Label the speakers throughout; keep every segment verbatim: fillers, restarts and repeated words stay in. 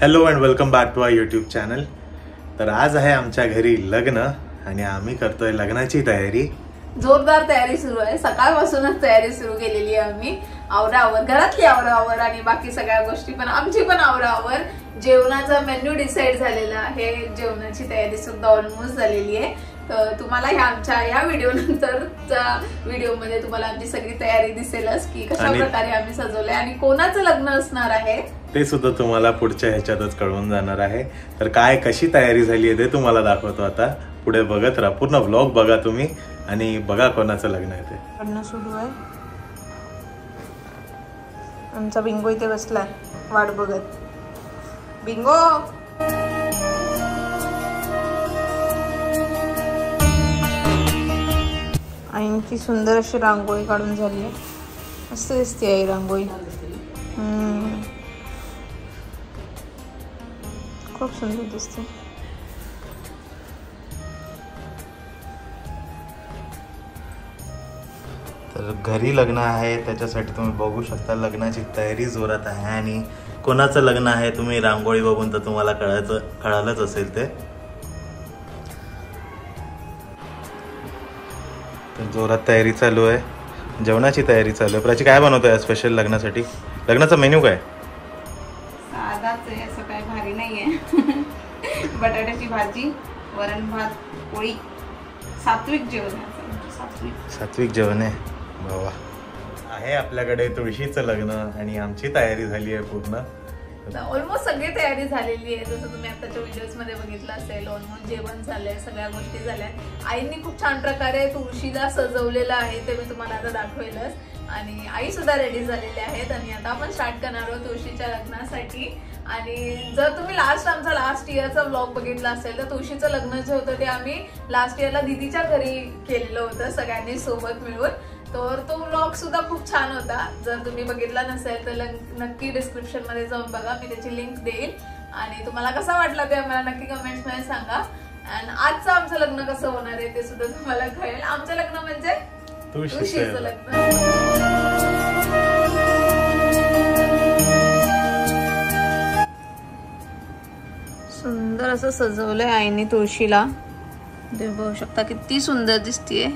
Speaker 1: Hello and welcome back to our YouTube channel. तर आज आहे आमच्या घरी लग्न आणि आम्ही करतोय लग्नाची तयारी।
Speaker 2: जोरदार तयारी सुरू आहे, सकाळपासूनच तयारी सुरू केलेली आहे आम्ही। आवरावर घरातली आवरावर आणि बाकी सगळ्या गोष्टी पण आमची पण आवरावर। जेवणाचा मेन्यू डिसाइड झालेला आहे, जेवणाची तयारी सुद्धा ऑलमोस्ट झालेली आहे। तर तुम्हाला ह्या आमच्या या व्हिडिओ नंतरच्या व्हिडिओ मध्ये तुम्हाला आमची सगळी तयारी दिसेलच की कशा प्रकारे आम्ही सजवलंय आणि कोणाचं लग्न असणार आहे
Speaker 1: ते सुद्धा तुम्हाला पुढच्या ह्याच्यातच कळवून जाणार आहे। तर काय कशी तयारी झाली आहे ते तुम्हाला दाखवतो आता, पुढे बघत राहा। पूर्ण व्लॉग बघा तुम्ही आणि बघा कोणाचं लग्न आहे ते।
Speaker 2: लग्न सुरू आहे, आमचा बिंगो इथे बसलाय वाट बघत। बिंगो आईंची सुंदर अशी रांगोळी काढून झाली आहे, मस्त दिसते आई रांगोळी। हम्म खूप सुंदर दिसते।
Speaker 1: तर घरी लग्न आहे त्याच्यासाठी तुम्ही बघू शकता लग्नाची तयारी जोरात आहे। आणि कोणाचं लग्न आहे तुम्ही रांगोळी बघून तर तुम्हाला कळायचं कळालंच असेल ते। तर जोरात तयारी चालू आहे, जेवणाची तयारी चालू आहे। प्राची काय बनवतोय स्पेशल लग्नासाठी? लग्नाचा मेन्यू काय?
Speaker 2: साधाच आहे, असं काय भारी नाहीये। बटाट्याची भाजी, वरण भात, पोळी, सात्विक जेवण आहे। सात्विक
Speaker 1: सात्विक जेवण आहे बाबा। आहे आपल्याकडे तुळशीचं लग्न आणि आमची तयारी झाली आहे पूर्ण।
Speaker 2: ऑलमोस्ट सगळी तयारी झालेली आहे, जसं तुम्ही आताच्या व्हिडिओज मध्ये बघितलं असेल। ऑलमोस्ट जेवण झालंय, सगळ्या गोष्टी झाल्या। आईंनी खूप छान प्रकारे तुळशीला सजवलेलं आहे, ते मी तुम्हाला आता दाखवेलच। आणि आई सुद्धा रेडी झालेले आहेत आणि आता आपण स्टार्ट करणार आहोत तुळशीच्या लग्नासाठी। आणि जर तुम्ही लास्ट आमचा लास्ट इयरचा व्लॉग बघितला असेल तर तुळशीचं लग्न जे होतं ते आम्ही लास्ट इयरला दीदीच्या घरी केलेलं होतं सगळ्यांनी सोबत मिळून। तर तो व्लॉग सुद्धा खूप छान होता, जर तुम्ही बघितला नसेल तर नक्की डिस्क्रिप्शन मध्ये जाऊन बघा, मी त्याची लिंक देईल। आणि तुम्हाला कसा वाटला ते मला नक्की कमेंट्स मध्ये सांगा। आणि आजचं आमचं लग्न कसं होणार आहे ते सुद्धा तुम्हाला कळेल। आमचं लग्न म्हणजे तुळशीचं लग्न। सुंदर असं सजवलंय आईने तुळशीला, तुम्ही बघू शकता किती सुंदर दिसतीये।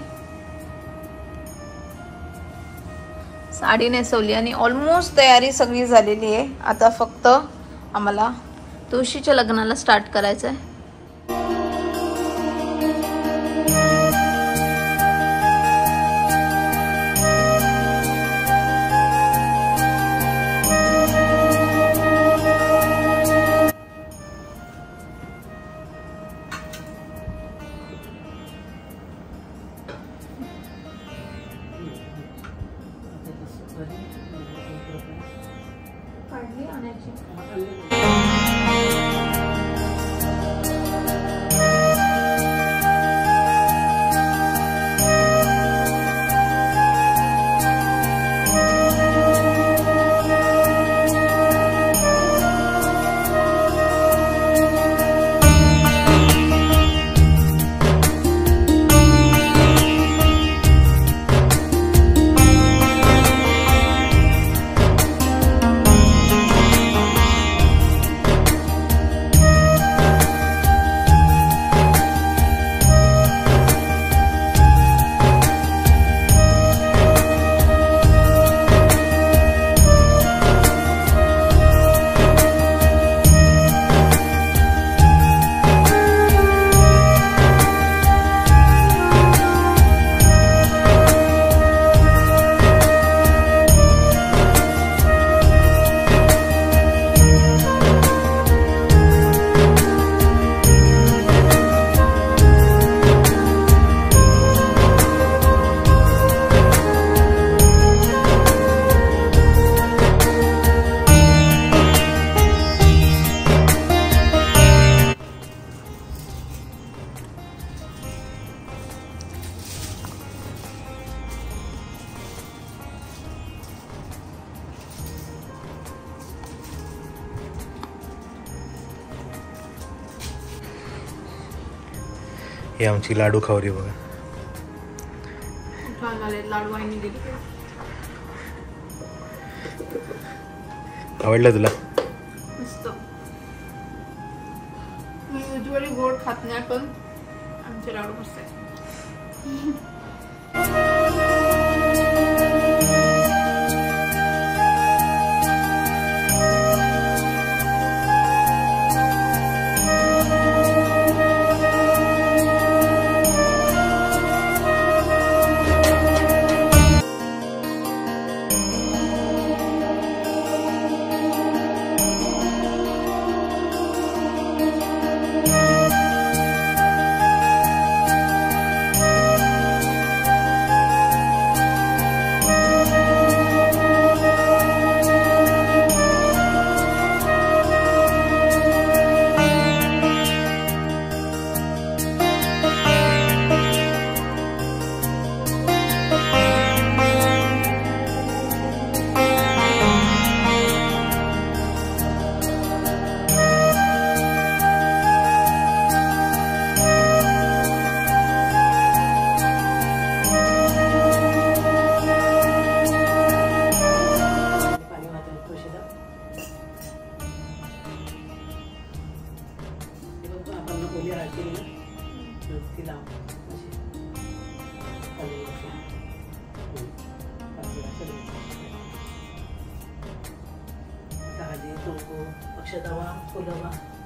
Speaker 2: साडी नेसवली आणि ऑलमोस्ट तयारी सगळी झालेली आहे। आता फक्त आम्हाला तुळशीच्या लग्नाला स्टार्ट करायचं आहे।
Speaker 1: ही आमची लाडू खावरी बघा,
Speaker 2: लाडू आईने दिले।
Speaker 1: आवडलं तुला?
Speaker 2: मस्त उंचीवरी गोड खात नाही पण आमचे लाडू मस्त आहे.
Speaker 3: अक्षतावा फुलवा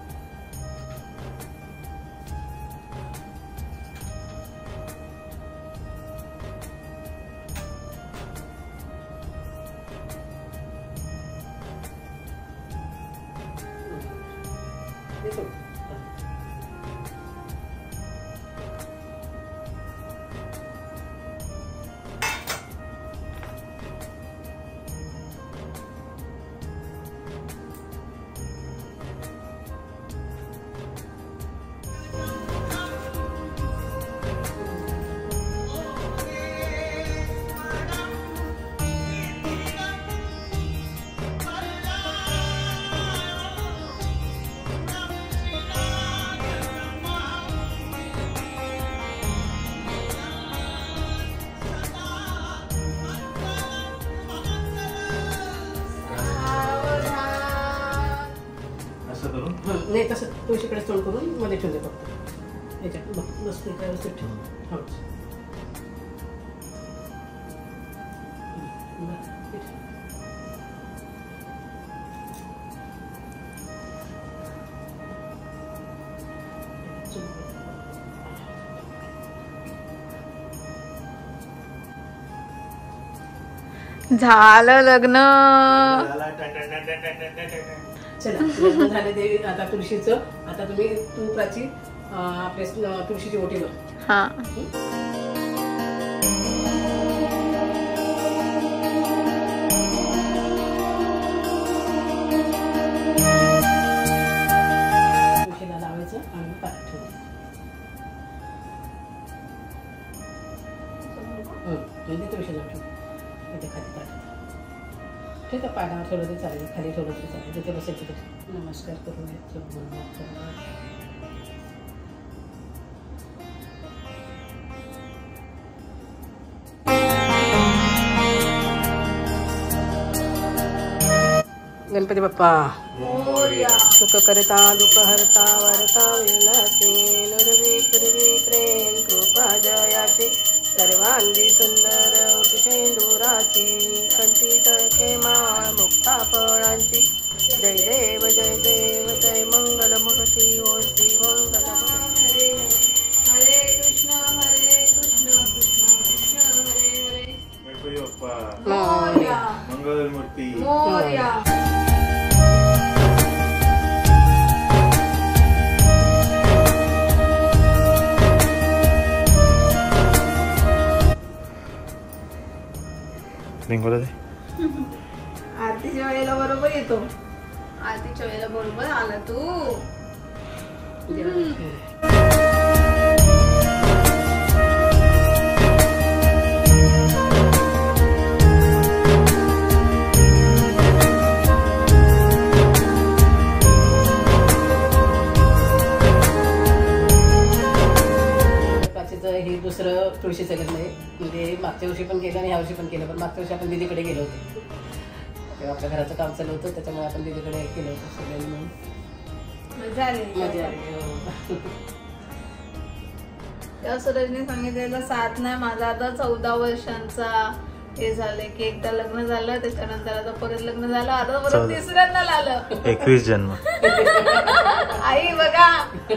Speaker 3: नाही तसं तुळशीकडे तोंड करून मध्ये ठेवले फक्त याच्यात बस व्यवस्थित ठेव. हो
Speaker 2: झालं लग्न.
Speaker 3: चला लग्न झालं देवी. आता तुळशीचं आता तुम्ही तू प्राची आपल्या तुळशीची ओटी बघ.
Speaker 2: हा
Speaker 3: तुळशीला लावायचं आणि पाठ ठेवायचं. म्हणजे तुळशीला ठेव इथे खाली पाठ ठीक आहे. पाण्यावर ठेवलं तरी चालेल खाली ठेवलं तरी चालेल जिथे बसायचं तिथे नमस्कार करून गणपती बाप्पा सुख करता दुःख हरता वरता विनाशी नुरवी पूर्वी प्रेम कृपा जयाची सर्वांगी सुंदर उठशेंदुराची कंठी तळके माळ मुक्ता फळांची जय देव जय देव जय मंगल मूर्ती ओ श्री मंगल मूर्ती.
Speaker 2: हरे कृष्ण हरे कृष्ण कृष्ण कृष्ण हरे हरे.
Speaker 1: गणपती बाप्पा
Speaker 2: मोरया.
Speaker 1: मंगल मूर्ती
Speaker 2: मोरया. आरतीच्या वेळेला बरोबर येतो. आरतीच्या वेळेला बरोबर आला तू.
Speaker 3: हे दुसरं तुळशीचं लग्न आहे. म्हणजे मागच्या वर्षी पण केलं आणि ह्या वर्षी पण केलं. पण मागच्या वर्षी आपण दीदीकडे गेलो होतो तेव्हा आपल्या घराचं काम चालू होतं त्याच्यामुळे आपण दीदीकडे केलं होतं सगळ्यांनी म्हणून.
Speaker 2: मजा आली.
Speaker 3: मजा आली.
Speaker 2: तेव्हा सूरजने सांगितलेलं साथ नाही माझा आता चौदा वर्षांचा हे झालंय की एकदा लग्न झालं त्याच्यानंतर आता परत लग्न झालं आता परत तिसऱ्यांदा आलं.
Speaker 1: एकवीस जन्म.
Speaker 2: आई बघा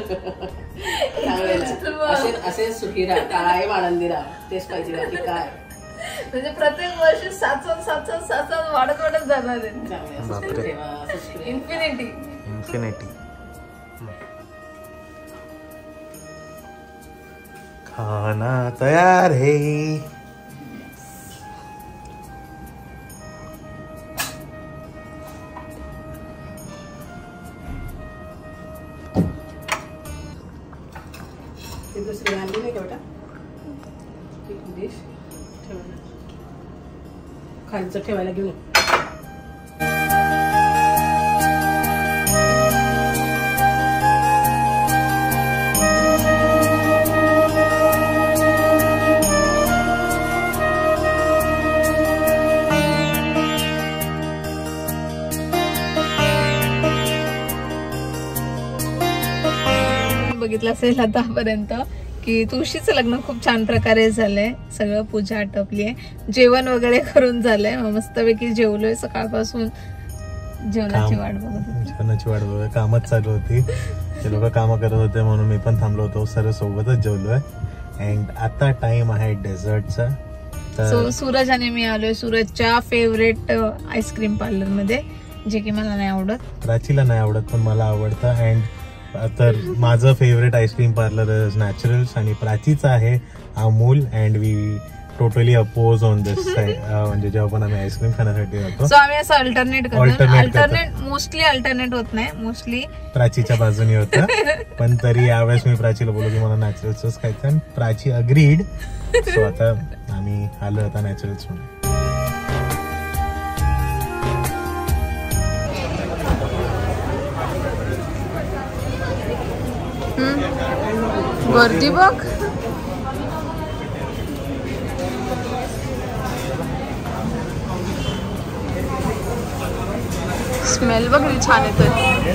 Speaker 3: असे असे सुखी राहा कायम आनंदी राहा तेच पाहिजे बाकी काय.
Speaker 2: म्हणजे प्रत्येक वर्षी सात सात सात सात सात सात वाढत वाढत जाणार आहे. Infinity
Speaker 1: infinity. खाना तयार है.
Speaker 3: ती दुसरी आणली नाही का बेटा डिश ठेवायला खालचं ठेवायला घेऊन.
Speaker 2: बघितलं असेल आतापर्यंत की तुळशीचं लग्न खूप छान प्रकारे झालंय. सगळं पूजा आटोपली आहे जेवण वगैरे करून झालंय. मस्तपैकी जेवलोय सकाळपासून जेवणाची वाट बघत होती.
Speaker 1: जेवणाची वाट बघत कामच चालू होती. ते लोक काम करत होते म्हणून मी पण थांबलो होतो. सर्व सोबतच जेवलोय. अँड आता टाइम आहे डेझर्टचा.
Speaker 2: सो सूरज आणि मी आलोय सूरजच्या फेवरेट आईस्क्रीम पार्लर मध्ये जे की मला नाही आवडत.
Speaker 1: प्राचीला नाही आवडत पण मला आवडतं. अँड तर माझं फेवरेट आईस्क्रीम पार्लर नॅचरल्स आणि प्राचीचं आहे Amul. And we totally oppose on this म्हणजे जेव्हा पण आम्ही आईस्क्रीम खाण्यासाठी जातो
Speaker 2: सो आम्ही असं अल्टरनेट करतो. अल्टरनेट मोस्टली अल्टरनेट होत नाही. मोस्टली
Speaker 1: प्राचीच्या बाजूने होतं. पण तरी यावेळेस मी प्राचीला बोललो की मला नॅचरल्सच खायचं आणि प्राची अग्रीड. सो आता आम्ही आलो आता नॅचरल्स मध्ये.
Speaker 2: गर्दी बघ. स्मेल बघ छान येतोय.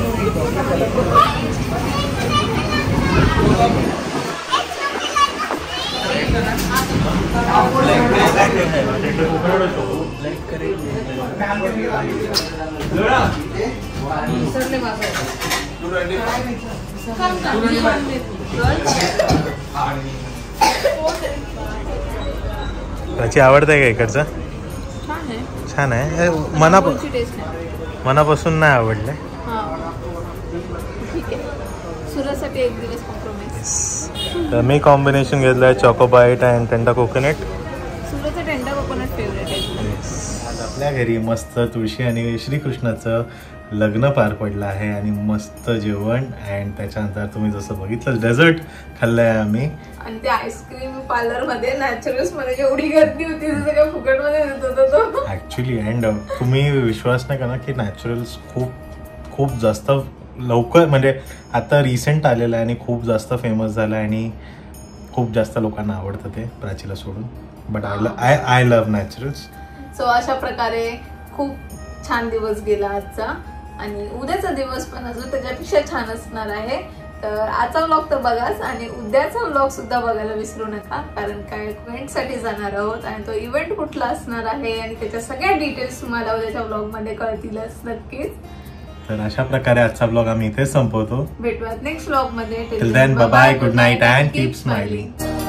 Speaker 1: प्राची आवडतंय का इकडचं?
Speaker 2: छान आहे.
Speaker 1: छान आहे. मना मनापासून नाही आवडले.
Speaker 2: ठीक आहे सूरजसाठी एक दिवस कॉम्प्रोमाइज.
Speaker 1: तर मी कॉम्बिनेशन घेतलंय चॉकोबाईट अँड टेंडा कोकोनट.
Speaker 2: सूरजचं टेंडा कोकोनट फेवरेट आहे.
Speaker 1: आज आपल्या घरी मस्त तुळशी आणि श्रीकृष्णाचं लग्न पार पडलं आहे आणि मस्त जेवण. अँड त्याच्यानंतर तुम्ही जसं बघितलं डेझर्ट खाल्लंय आम्ही.
Speaker 2: आणि त्या आईस्क्रीम पार्लर मध्ये नॅचरल्स मध्ये एवढी गर्दी होती सगळं फुकट मध्ये देत होता तो
Speaker 1: ऍक्च्युली. अँड तुम्ही विश्वास नाही करणार की नॅचरल्स खूप खूप जास्त लवकर म्हणजे आता रिसेंट आलेलं आहे आणि खूप जास्त फेमस झालं आहे आणि खूप जास्त लोकांना आवडतं ते प्राचीला सोडून. But I I I love Naturals.
Speaker 2: So अशा प्रकारे खूप छान दिवस गेला आजचा आणि उद्याचा दिवस पण अजून त्याच्यापेक्षा छान असणार आहे. तर आजचा व्लॉग तर बघाच आणि उद्याचा व्लॉग सुद्धा बघायला विसरू नका कारण काय इव्हेंट साठी जाणार आहोत आणि तो इव्हेंट कुठला असणार आहे आणि त्याच्या सगळ्या डिटेल्स तुम्हाला उद्याच्या व्लॉग मध्ये कळतीलच नक्कीच.
Speaker 1: तर अशा प्रकारे आजचा व्लॉग आम्ही इथे संपवतो.
Speaker 2: भेटूयात नेक्स्ट व्लॉग मध्ये.
Speaker 1: Till then bye bye, good night and keep smiling.